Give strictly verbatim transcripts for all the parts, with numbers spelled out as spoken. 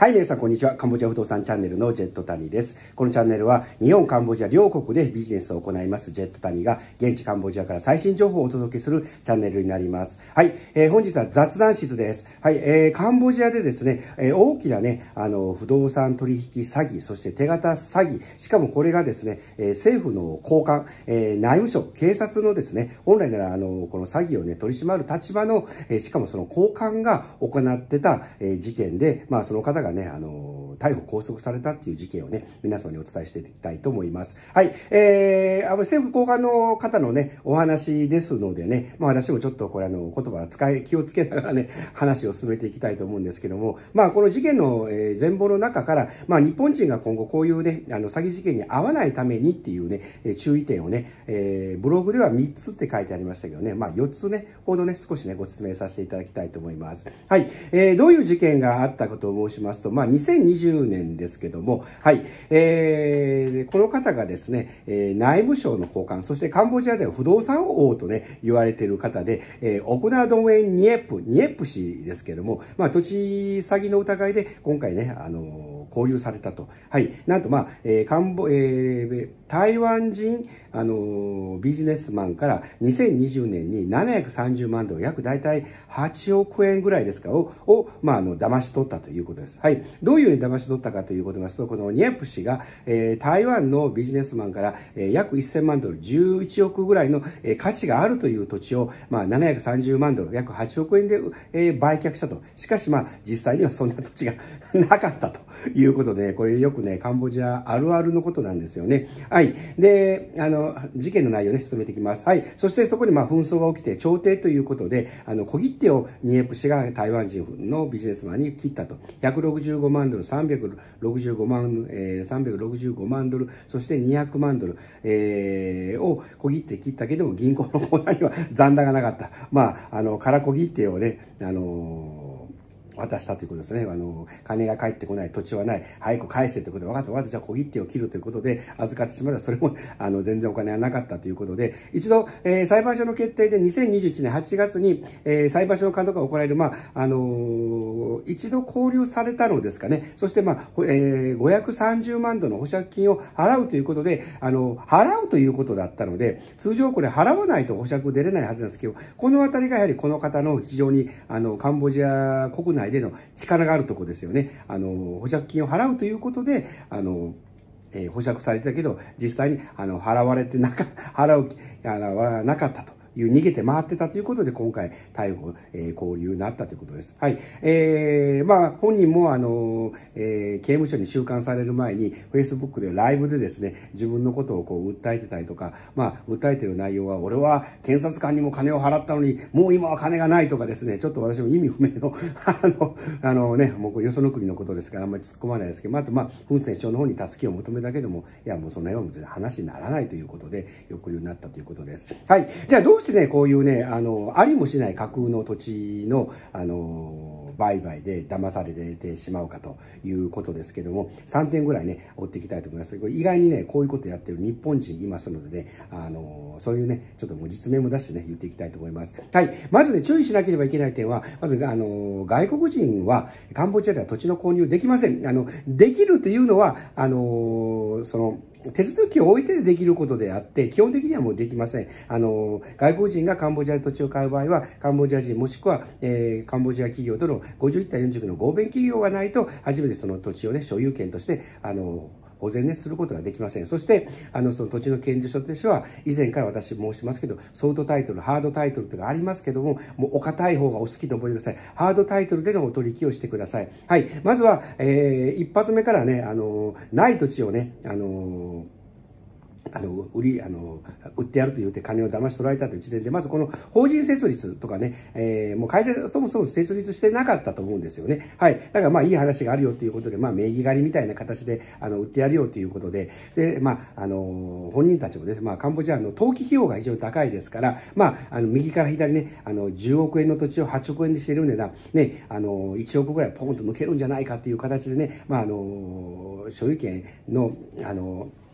はい、皆さん、こんにちは。カンボジア不動産チャンネルのジェットタニです。このチャンネルは、日本、カンボジア両国でビジネスを行いますジェットタニが、現地カンボジアから最新情報をお届けするチャンネルになります。はい、えー、本日は雑談室です。はい、えー、カンボジアでですね、えー、大きなね、あの、不動産取引詐欺、そして手形詐欺、しかもこれがですね、えー、政府の高官、えー、内務省、警察のですね、本来なら、あの、この詐欺をね、取り締まる立場の、えー、しかもその高官が行ってた、えー、事件で、まあ、その方がね、あの、逮捕拘束されたっていう事件をね、皆様にお伝えしていきたいと思います。はい。えー、あの政府高官の方のね、お話ですのでね、まあ私もちょっとこれあの、言葉を使い、気をつけながらね、話を進めていきたいと思うんですけども、まあこの事件の、えー、全貌の中から、まあ日本人が今後こういうね、あの、詐欺事件に遭わないためにっていうね、注意点をね、えー、ブログではみっつって書いてありましたけどね、まあよっつね、ほどね、少しね、ご説明させていただきたいと思います。はい。えー、どういう事件があったかと申しますと、まあにせんにじゅうねんですけども、はい。えー、この方がですね、えー、内務省の高官、そしてカンボジアでは不動産王とね、言われている方で、えー、オクナドンウェン・ニエップ、ニエップ氏ですけども、まあ土地詐欺の疑いで今回ね、あのー、拘留されたと。はい。なんとまあ、えー、カンボ、えー、台湾人、あのー、ビジネスマンからにせんにじゅうねんにななひゃくさんじゅうまんドル、約大体はちおくえんぐらいですか、を、をまあ、あの、騙し取ったということです。はい。どういうふうに騙し取ったかということですと、このニエップ氏が、えー、台湾のビジネスマンから、えー、約せんまんドル、じゅういちおくぐらいの、えー、価値があるという土地を、まあ、ななひゃくさんじゅうまんドル、約はちおくえんで、えー、売却したと。しかし、まあ、実際にはそんな土地がなかったということで、これよくね、カンボジアあるあるのことなんですよね。はい。で、あの、事件の内容ね、進めていきます。はい。そしてそこにまあ紛争が起きて、調停ということで、あの、小切手をニエップ氏が台湾人のビジネスマンに切ったと。ひゃくろくじゅうごまんドル、さんびゃくろくじゅうごまん、えー、さんびゃくろくじゅうごまんドル、そしてにひゃくまんドル、えー、を小切手切ったけども、銀行の口座には残高がなかった。まあ、あの、空小切手をね、あのー、渡したということですね。あの、金が返ってこない、土地はない、早く返せということで、分かった、私は小切手を切るということで預かってしまった。それも、あの、全然お金はなかったということで、一度、えー、裁判所の決定でにせんにじゅういちねんはちがつに、えー、裁判所の監督が行われる、まあ、あのー、一度拘留されたのですかね。そして、まあ、えー、ごひゃくさんじゅうまんドルの保釈金を払うということで、あの、払うということだったので、通常これ払わないと保釈出れないはずなんですけど、このあたりがやはりこの方の非常に、あの、カンボジア国内での力があるところですよね。あの、保釈金を払うということで、あの、えー、保釈されてたけど、実際に、あの、払われてなか、払う、あの、なかったと。いう逃げて回ってたということで、今回逮捕、えー、拘留になったということです。はい。えー、まあ、本人も、あの、えー、刑務所に収監される前に、Facebook でライブでですね、自分のことをこう、訴えてたりとか、まあ、訴えてる内容は、俺は検察官にも金を払ったのに、もう今は金がないとかですね、ちょっと私も意味不明の、あの、あのね、もうよその国のことですから、あんまり突っ込まないですけど、まあ、あと、まあ、フン・セン首相の方に助けを求めたけども、いや、もうそんなような話にならないということで、抑留になったということです。はい。じゃあ、どうしてね、こういうね、あの、ありもしない架空の土地の、あの、売買で騙されてしまうかということですけども、さんてんぐらいね、追っていきたいと思います。これ意外にね、こういうことやってる日本人いますのでね、あの、そういうね、ちょっともう実名も出してね、言っていきたいと思います。はい。まずね、注意しなければいけない点は、まず、あの、外国人はカンボジアでは土地の購入できません。あの、できるというのは、あの、その、手続きを置いてできることであって、基本的にはもうできません。あの、外国人がカンボジアで土地を買う場合は、カンボジア人もしくは、えー、カンボジア企業とのごじゅういちたいよんじゅうきゅうの合弁企業がないと、初めてその土地をね、所有権として、あの、保全ね、することができません。そして、あの、その土地の権利書としては、以前から私申しますけど、ソフトタイトル、ハードタイトルというのがありますけども、もうお堅い方がお好きと覚えてください。ハードタイトルでのお取引をしてください。はい。まずは、えー、一発目からね、あの、ない土地をね、あの、あの、売り、あの、売ってやると言って金を騙し取られたという時点で、まずこの法人設立とかね、えー、もう会社そもそも設立してなかったと思うんですよね。はい。だからまあいい話があるよということで、まあ名義借りみたいな形で、あの、売ってやるよということで、で、まあ、あの、本人たちもね、まあカンボジアの登記費用が非常に高いですから、まあ、あの、右から左ね、あの、じゅうおくえんの土地をはちおくえんでしてるんでな、ね、あの、いちおくぐらいポンと抜けるんじゃないかっていう形でね、まああの、所有権の、あの、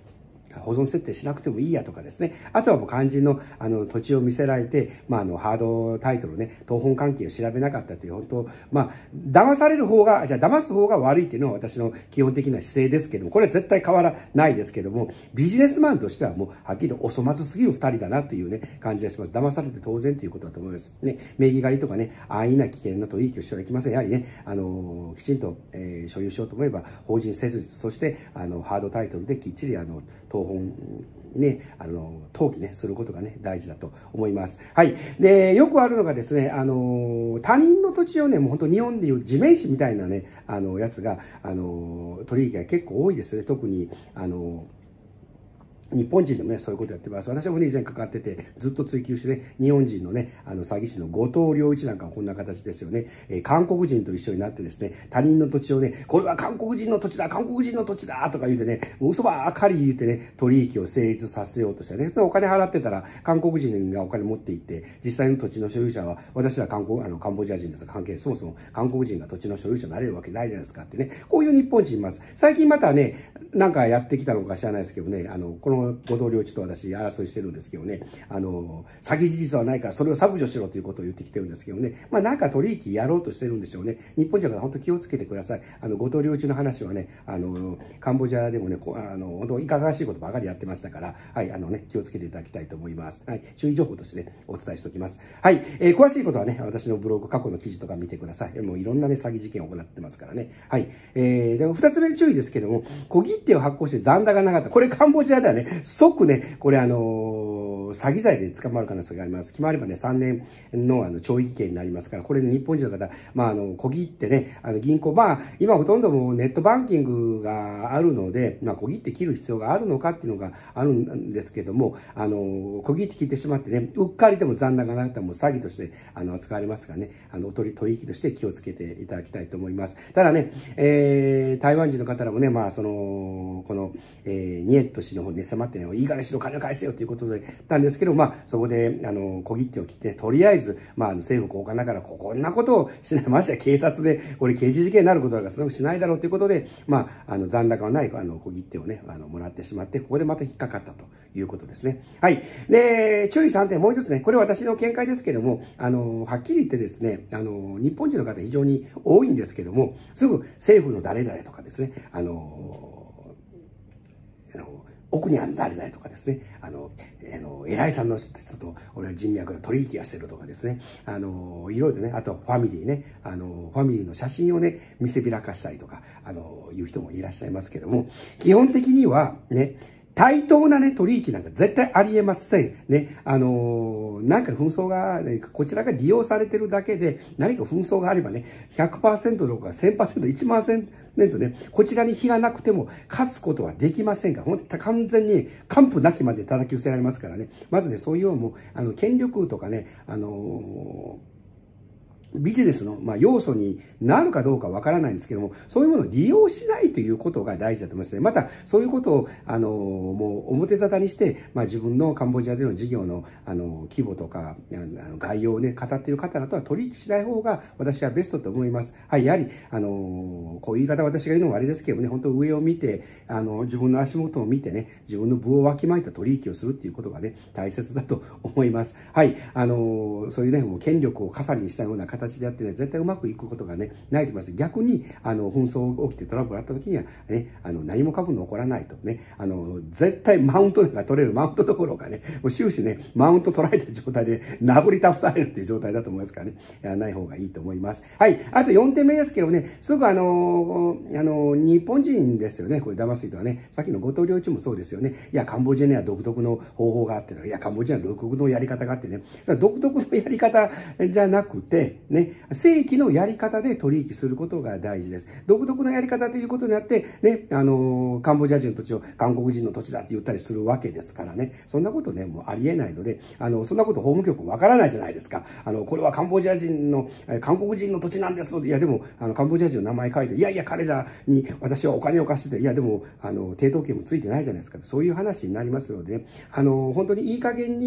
保存設定しなくてもいいやとかですね。あとはもう肝心の、あの、土地を見せられて、まあ、あの、ハードタイトルね、東本関係を調べなかったという、本当、まあ、騙される方が、じゃあ騙す方が悪いっていうのは私の基本的な姿勢ですけども、これは絶対変わらないですけども、ビジネスマンとしてはもう、はっきりお粗末すぎる二人だなというね、感じがします。騙されて当然ということだと思います。ね、名義狩りとかね、安易な危険な取引をしてはいけません。やはりね、あの、きちんと、えー、所有しようと思えば、法人設立、そして、あの、ハードタイトルできっちり、あの、東本ね、あの、登記ね、することがね、大事だと思います。はい。で、よくあるのがですね、あの、他人の土地をね、もう本当日本でいう地面師みたいなね、あの、やつが、あの、取引が結構多いですね。特に、あの、日本人でもね、そういうことやってます。私もね、以前関わってて、ずっと追求してね、日本人のね、あの、詐欺師の後藤良一なんかはこんな形ですよね。えー、韓国人と一緒になってですね、他人の土地をね、これは韓国人の土地だ、韓国人の土地だとか言うてね、もう嘘ばっかり言ってね、取引を成立させようとしてね、そのお金払ってたら、韓国人がお金持っていって、実際の土地の所有者は、私は韓国、あの、カンボジア人ですが関係、そもそも韓国人が土地の所有者になれるわけないじゃないですかってね、こういう日本人います。最近またね、なんかやってきたのか知らないですけどね、あの、この後藤良一と私争いしてるんですけどね、あの、詐欺事実はないからそれを削除しろということを言ってきてるんですけどね、まあなんか取引やろうとしてるんでしょうね。日本人は本当気をつけてください。あの、後藤良一の話はね、あの、カンボジアでもね、こあの、本当いかがわしいことばかりやってましたから、はい、あのね、気をつけていただきたいと思います。はい、注意情報としてね、お伝えしておきます。はい、えー、詳しいことはね、私のブログ、過去の記事とか見てください。もういろんなね、詐欺事件を行ってますからね。はい、えー、でも二つ目の注意ですけども、小切手を発行して残高がなかった。これカンボジアではね、即ね、これあの、詐欺罪で捕まる可能性があります。決まればね、さんねんのあの懲役刑になりますから、これ日本人の方、まああの、小切ってね、あの銀行、まあ今ほとんどもうネットバンキングがあるので、まあ小切って切る必要があるのかっていうのがあるんですけども、あの、小切って切ってしまってね、うっかりでも残高がなかったらもう詐欺としてあの扱われますからね、あの、取取引として気をつけていただきたいと思います。ただね、えー、台湾人の方らもね、まあその、この、えー、ニエット氏の方にね、迫ってね、いいからしろ、金を返せよということで、なんですけど、まあ、そこで、あの、小切手を切って、とりあえず、まあ、政府高官だから、こんなことをしない、ましてや警察で、これ刑事事件になることだから、それをしないだろうということで、まあ、あの、残高のない、あの、小切手をね、あの、もらってしまって、ここでまた引っかかったということですね。はい。で、注意さんてん、もう一つね、これは私の見解ですけども、あの、はっきり言ってですね、あの、日本人の方非常に多いんですけども、すぐ政府の誰々とかですね、あの、あの奥にある誰々とかですね、あの、あの偉いさんの人と俺は人脈の取引がしてるとかですね、あの、いろいろとね、あとファミリーね、あの、ファミリーの写真をね、見せびらかしたりとか、あの、いう人もいらっしゃいますけども、基本的にはね、対等なね、取引なんか絶対ありえません。ね。あのー、なんか紛争が、ね、こちらが利用されてるだけで、何か紛争があればね、ひゃくパーセント とか せんパーセント、いちまんパーセントね、こちらに非がなくても勝つことはできませんから、本当完全に完膚なきまで叩き寄せられますからね。まずね、そういうもう、あの、権力とかね、あのー、ビジネスの、まあ、要素になるかどうかわからないんですけども、そういうものを利用しないということが大事だと思いますね。また、そういうことを、あの、もう表沙汰にして、まあ、自分のカンボジアでの事業の、あの、規模とか、あの概要をね、語っている方々とは取引しない方が、私はベストと思います。はい、やはり、あの、こういう言い方私が言うのもあれですけどね、本当上を見て、あの、自分の足元を見てね、自分の分をわきまえた取引をするっていうことがね、大切だと思います。はい、あの、そういうね、もう権力を傘にしたような形形でやってね、絶対うまくいくことがね、ないと思います。逆に、あの、紛争が起きてトラブルあった時には、ね、あの、何もかぶの起こらないとね、あの、絶対マウントが取れるマウントどころかね、もう終始ね、マウント取られた状態で殴り倒されるっていう状態だと思いますからね、やらない方がいいと思います。はい。あとよんてんめですけどね、すぐあの、あの、日本人ですよね、これ騙す人はね、さっきの後藤良一もそうですよね。いや、カンボジアには独特の方法があって、いや、カンボジアには独特のやり方があってね、独特のやり方じゃなくて、ね、正規のやり方で取引することが大事です。独特のやり方ということになって、ね、あの、カンボジア人の土地を韓国人の土地だって言ったりするわけですからね、そんなことね、もうありえないので、あの、そんなこと法務局わからないじゃないですか。あの、これはカンボジア人の、韓国人の土地なんです。いや、でも、あの、カンボジア人の名前書いて、いやいや、彼らに私はお金を貸してて、いや、でも、あの、抵当権もついてないじゃないですか。そういう話になりますので、ね、あの、本当にいい加減に、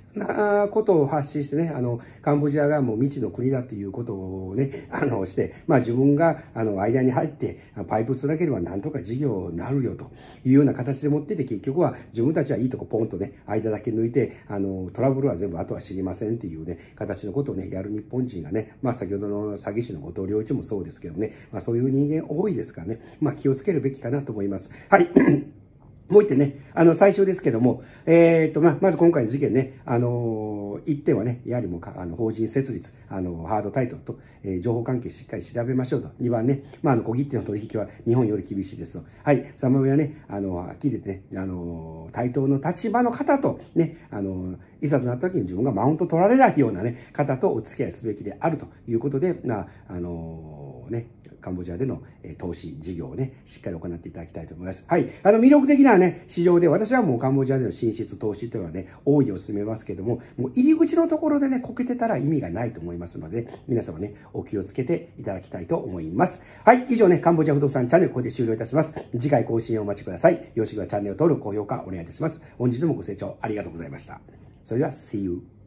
なことを発信してね、あの、カンボジアがもう未知の国だということをね、あの、して、まあ自分が、あの、間に入って、パイプつなげればなんとか事業になるよというような形で持ってて、結局は自分たちはいいとこポンとね、間だけ抜いて、あの、トラブルは全部あとは知りませんっていうね、形のことをね、やる日本人がね、まあ先ほどの詐欺師の後藤良一もそうですけどね、まあそういう人間多いですからね、まあ気をつけるべきかなと思います。はい。もう一点ね、あの、最初ですけども、えー、っと、まあ、まず今回の事件ね、あのー、一点はね、やはりもうか、あの、法人設立、あの、ハードタイトルと、えー、情報関係しっかり調べましょうと。二番ね、まあ、あの、小切手の取引は日本より厳しいですと。はい。三番目はね、あの、はっきり言ってね、あの、対等の立場の方と、ね、あの、いざとなった時に自分がマウント取られないようなね、方とお付き合いすべきであるということで、まあ、あのー、ね、カンボジアでの投資事業をね、しっかり行っていただきたいと思います。はい。あの、魅力的なね、市場で、私はもうカンボジアでの進出投資というのはね、大いにお勧めますけども、もう入り口のところでね、こけてたら意味がないと思いますので、皆様ね、お気をつけていただきたいと思います。はい。以上ね、カンボジア不動産チャンネル、ここで終了いたします。次回更新をお待ちください。よろしくはチャンネル登録、高評価お願いいたします。本日もご清聴ありがとうございました。それでは、See you!